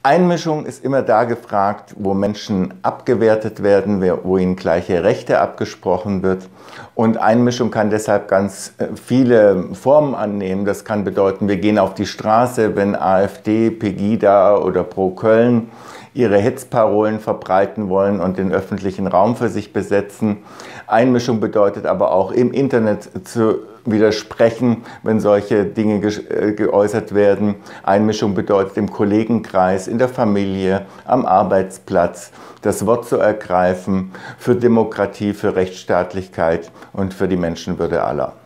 Einmischung ist immer da gefragt, wo Menschen abgewertet werden, wo ihnen gleiche Rechte abgesprochen wird. Und Einmischung kann deshalb ganz viele Formen annehmen. Das kann bedeuten, wir gehen auf die Straße, wenn AfD, Pegida oder Pro Köln ihre Hetzparolen verbreiten wollen und den öffentlichen Raum für sich besetzen. Einmischung bedeutet aber auch, im Internet zu widersprechen, wenn solche Dinge geäußert werden. Einmischung bedeutet, im Kollegenkreis, in der Familie, am Arbeitsplatz das Wort zu ergreifen für Demokratie, für Rechtsstaatlichkeit und für die Menschenwürde aller.